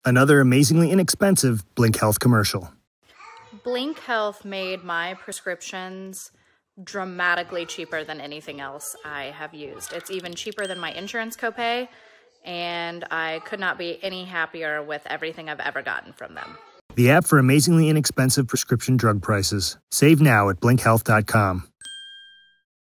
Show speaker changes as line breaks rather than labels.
Another amazingly inexpensive Blink Health commercial.
Blink Health made my prescriptions dramatically cheaper than anything else I have used. It's even cheaper than my insurance copay, and I could not be any happier with everything I've ever gotten from them.
The app for amazingly inexpensive prescription drug prices. Save now at blinkhealth.com.